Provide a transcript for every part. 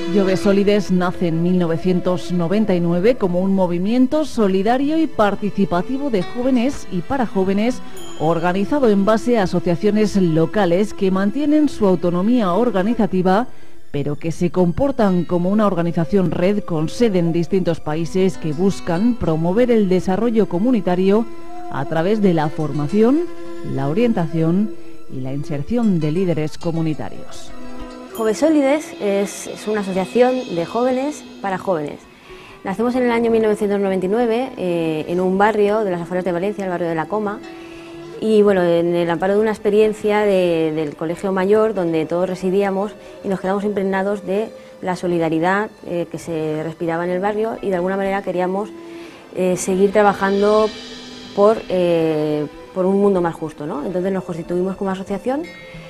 Joves Sólides nace en 1999 como un movimiento solidario y participativo de jóvenes y para jóvenes, organizado en base a asociaciones locales que mantienen su autonomía organizativa, pero que se comportan como una organización red con sede en distintos países que buscan promover el desarrollo comunitario a través de la formación, la orientación y la inserción de líderes comunitarios. Joves Sólides es una asociación de jóvenes para jóvenes. Nacemos en el año 1999 en un barrio de las afueras de Valencia, el barrio de La Coma, y bueno, en el amparo de una experiencia del Colegio Mayor, donde todos residíamos y nos quedamos impregnados de la solidaridad que se respiraba en el barrio, y de alguna manera queríamos seguir trabajando por un mundo más justo, ¿no? Entonces nos constituimos como asociación.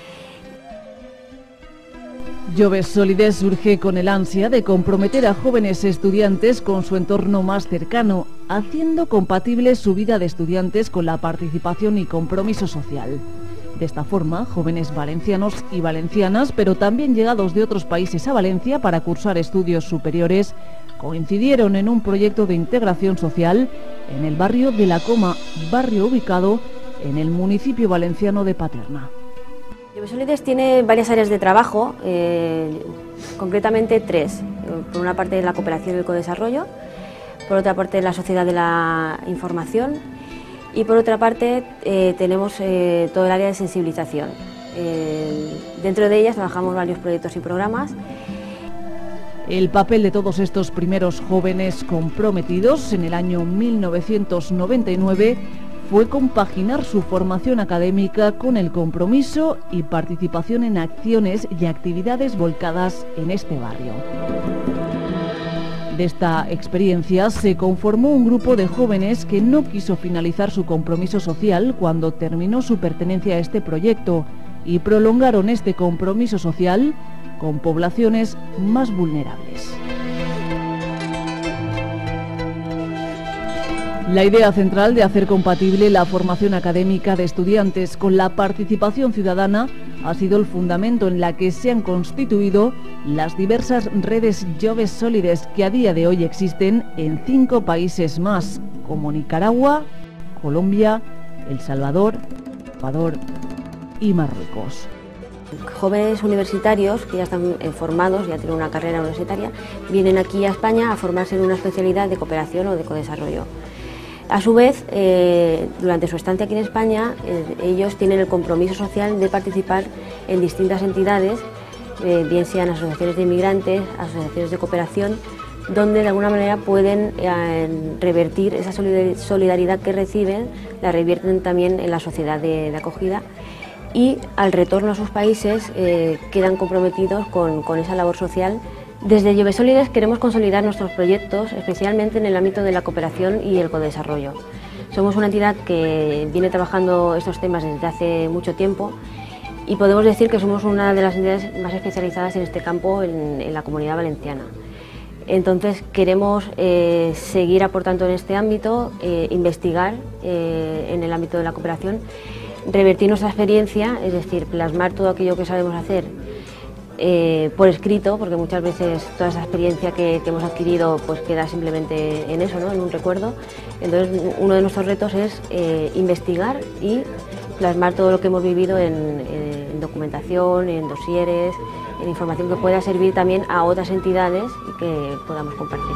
Joves Sólides surge con el ansia de comprometer a jóvenes estudiantes con su entorno más cercano, haciendo compatible su vida de estudiantes con la participación y compromiso social. De esta forma, jóvenes valencianos y valencianas, pero también llegados de otros países a Valencia para cursar estudios superiores, coincidieron en un proyecto de integración social en el barrio de La Coma, barrio ubicado en el municipio valenciano de Paterna. Joves Sólides tiene varias áreas de trabajo, concretamente tres. Por una parte la cooperación y el codesarrollo, por otra parte la sociedad de la información y por otra parte tenemos todo el área de sensibilización. Dentro de ellas trabajamos varios proyectos y programas. El papel de todos estos primeros jóvenes comprometidos en el año 1999 fue compaginar su formación académica con el compromiso y participación en acciones y actividades volcadas en este barrio. De esta experiencia se conformó un grupo de jóvenes que no quiso finalizar su compromiso social cuando terminó su pertenencia a este proyecto y prolongaron este compromiso social con poblaciones más vulnerables. La idea central de hacer compatible la formación académica de estudiantes con la participación ciudadana ha sido el fundamento en la que se han constituido las diversas redes Joves Sólides que a día de hoy existen en 5 países más, como Nicaragua, Colombia, El Salvador, Ecuador y Marruecos. Jóvenes universitarios que ya están formados, ya tienen una carrera universitaria, vienen aquí a España a formarse en una especialidad de cooperación o de codesarrollo. A su vez, durante su estancia aquí en España, ellos tienen el compromiso social de participar en distintas entidades, bien sean asociaciones de inmigrantes, asociaciones de cooperación, donde de alguna manera pueden revertir esa solidaridad que reciben, la revierten también en la sociedad de acogida, y al retorno a sus países quedan comprometidos con esa labor social. Desde Joves Sólides queremos consolidar nuestros proyectos, especialmente en el ámbito de la cooperación y el codesarrollo. Somos una entidad que viene trabajando estos temas desde hace mucho tiempo y podemos decir que somos una de las entidades más especializadas en este campo en la Comunidad Valenciana. Entonces queremos seguir aportando en este ámbito, investigar en el ámbito de la cooperación, revertir nuestra experiencia, es decir, plasmar todo aquello que sabemos hacer por escrito, porque muchas veces toda esa experiencia que hemos adquirido pues queda simplemente en eso, ¿no? En un recuerdo. Entonces uno de nuestros retos es investigar y plasmar todo lo que hemos vivido en documentación, en dosieres, en información que pueda servir también a otras entidades y que podamos compartir.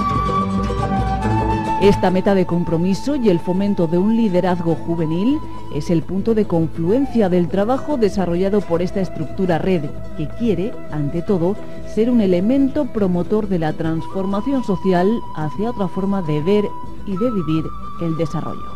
Esta meta de compromiso y el fomento de un liderazgo juvenil es el punto de confluencia del trabajo desarrollado por esta estructura red, que quiere, ante todo, ser un elemento promotor de la transformación social hacia otra forma de ver y de vivir el desarrollo.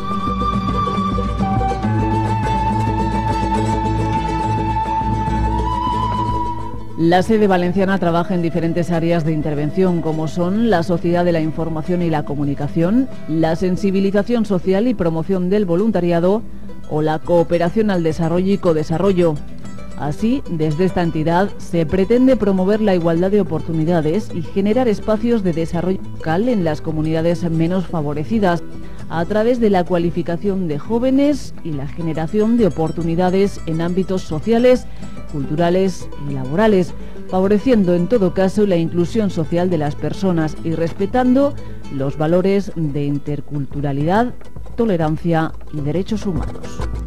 La sede valenciana trabaja en diferentes áreas de intervención, como son la sociedad de la información y la comunicación, la sensibilización social y promoción del voluntariado o la cooperación al desarrollo y codesarrollo. Así, desde esta entidad se pretende promover la igualdad de oportunidades y generar espacios de desarrollo local en las comunidades menos favorecidas, a través de la cualificación de jóvenes y la generación de oportunidades en ámbitos sociales, culturales y laborales, favoreciendo en todo caso la inclusión social de las personas y respetando los valores de interculturalidad, tolerancia y derechos humanos.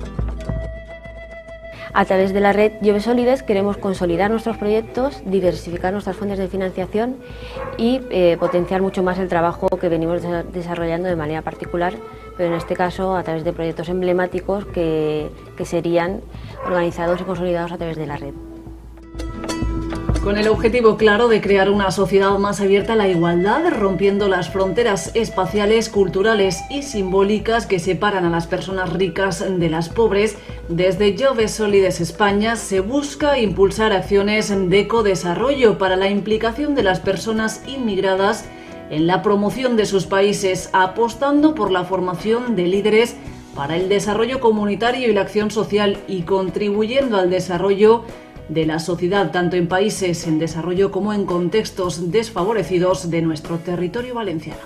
A través de la red Jove Solides queremos consolidar nuestros proyectos, diversificar nuestras fuentes de financiación y potenciar mucho más el trabajo que venimos desarrollando de manera particular, pero en este caso a través de proyectos emblemáticos que serían organizados y consolidados a través de la red. Con el objetivo claro de crear una sociedad más abierta a la igualdad, rompiendo las fronteras espaciales, culturales y simbólicas que separan a las personas ricas de las pobres, desde Jove Solides España se busca impulsar acciones de ecodesarrollo para la implicación de las personas inmigradas en la promoción de sus países, apostando por la formación de líderes para el desarrollo comunitario y la acción social y contribuyendo al desarrollo de la sociedad, tanto en países en desarrollo como en contextos desfavorecidos de nuestro territorio valenciano.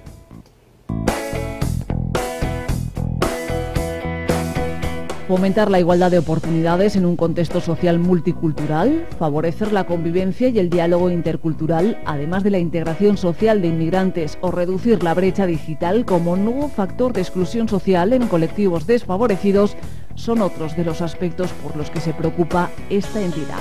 Fomentar la igualdad de oportunidades en un contexto social multicultural, favorecer la convivencia y el diálogo intercultural, además de la integración social de inmigrantes o reducir la brecha digital como nuevo factor de exclusión social en colectivos desfavorecidos, son otros de los aspectos por los que se preocupa esta entidad.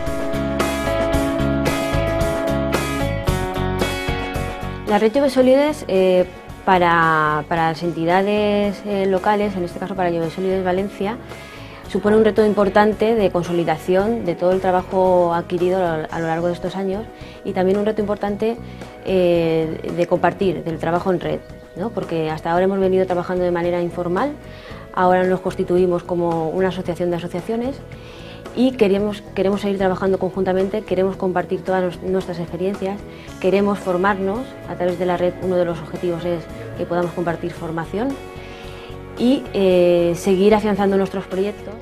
La red Jove Solides para las entidades locales, en este caso para Jove Solides Valencia, supone un reto importante de consolidación de todo el trabajo adquirido a lo largo de estos años y también un reto importante de compartir del trabajo en red, ¿no? Porque hasta ahora hemos venido trabajando de manera informal. Ahora nos constituimos como una asociación de asociaciones y queremos seguir trabajando conjuntamente, queremos compartir todas nuestras experiencias, queremos formarnos a través de la red. Uno de los objetivos es que podamos compartir formación y seguir afianzando nuestros proyectos.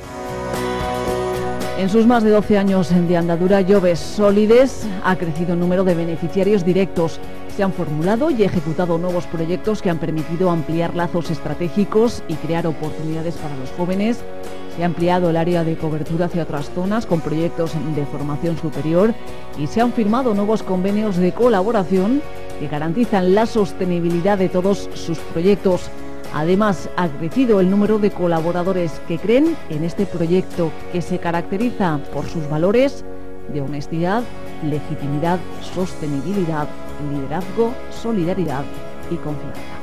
En sus más de 12 años de andadura, Jove Solides ha crecido el número de beneficiarios directos. Se han formulado y ejecutado nuevos proyectos que han permitido ampliar lazos estratégicos y crear oportunidades para los jóvenes. Se ha ampliado el área de cobertura hacia otras zonas con proyectos de formación superior y se han firmado nuevos convenios de colaboración que garantizan la sostenibilidad de todos sus proyectos. Además, ha crecido el número de colaboradores que creen en este proyecto, que se caracteriza por sus valores de honestidad, legitimidad, sostenibilidad, liderazgo, solidaridad y confianza.